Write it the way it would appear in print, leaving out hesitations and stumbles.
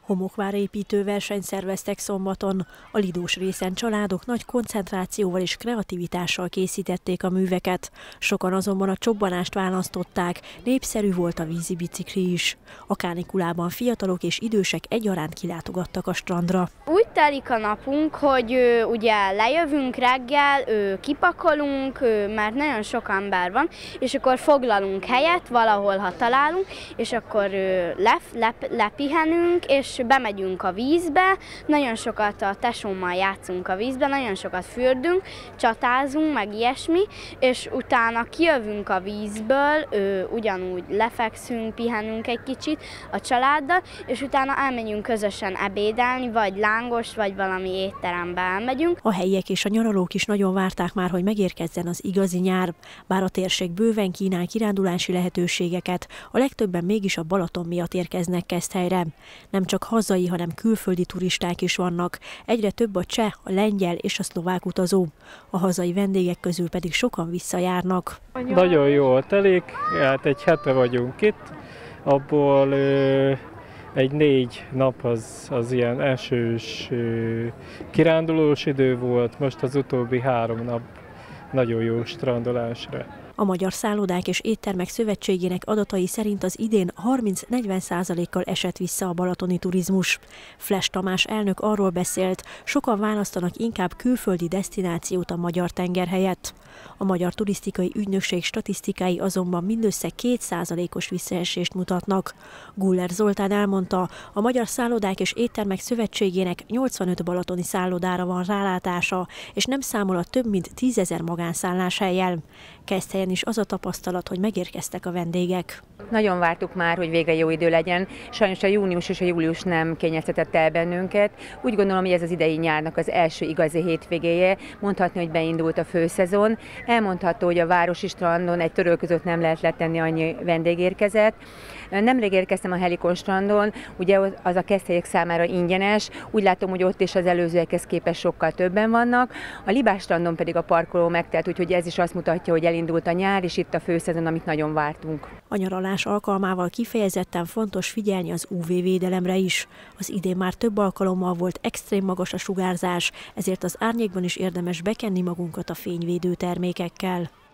Homokvárépítő versenyt szerveztek szombaton. A Lidós részen családok nagy koncentrációval és kreativitással készítették a műveket. Sokan azonban a csobbanást választották, népszerű volt a vízi bicikli is. A kánikulában fiatalok és idősek egyaránt kilátogattak a strandra. Úgy telik a napunk, hogy ugye lejövünk reggel, kipakolunk, mert nagyon sok ember van, és akkor foglalunk helyet valahol, ha találunk, és akkor lepihenünk, és bemegyünk a vízbe, nagyon sokat a tesómmal játszunk a vízbe, nagyon sokat fürdünk, csatázunk, meg ilyesmi, és utána kijövünk a vízből, ugyanúgy lefekszünk, pihenünk egy kicsit a családdal, és utána elmegyünk közösen ebédelni, vagy lángos, vagy valami étterembe elmegyünk. A helyiek és a nyaralók is nagyon várták már, hogy megérkezzen az igazi nyár. Bár a térség bőven kínál kirándulási lehetőségeket, a legtöbben mégis a Balaton miatt érkeznek Keszthelyre. Nem csak hazai, hanem külföldi turisták is vannak. Egyre több a cseh, a lengyel és a szlovák utazó. A hazai vendégek közül pedig sokan visszajárnak. Nagyon jól telik, hát egy hete vagyunk itt, abból egy 4 nap az ilyen esős, kirándulós idő volt, most az utóbbi 3 nap nagyon jó strandolásra. A Magyar Szállodák és Éttermek Szövetségének adatai szerint az idén 30-40%-kal esett vissza a balatoni turizmus. Flesch Tamás elnök arról beszélt, sokan választanak inkább külföldi desztinációt a magyar tenger helyett. A Magyar Turisztikai Ügynökség statisztikái azonban mindössze 2%-os visszaesést mutatnak. Guller Zoltán elmondta, a Magyar Szállodák és Éttermek Szövetségének 85 balatoni szállodára van rálátása, és nem számol a több mint 10 000 magánszálláshelyjel. Keszthelyen is az a tapasztalat, hogy megérkeztek a vendégek. Nagyon vártuk már, hogy végre jó idő legyen. Sajnos a június és a július nem kényeztetett el bennünket. Úgy gondolom, hogy ez az idei nyárnak az első igazi hétvégéje. Mondhatni, hogy beindult a főszezon. Elmondható, hogy a városi strandon egy töröl között nem lehet letenni, annyi vendég érkezett. Nemrég érkeztem a Helikon strandon, ugye az a keszthelyek számára ingyenes. Úgy látom, hogy ott is az előzőekhez képest sokkal többen vannak. A Libás strandon pedig a parkoló megtelt, úgyhogy ez is azt mutatja, hogy elindult a nyár, és itt a főszezon, amit nagyon vártunk. A nyaralás alkalmával kifejezetten fontos figyelni az UV-védelemre is. Az idén már több alkalommal volt extrém magas a sugárzás, ezért az árnyékban is érdemes bekenni magunkat a fényvédő termékekkel.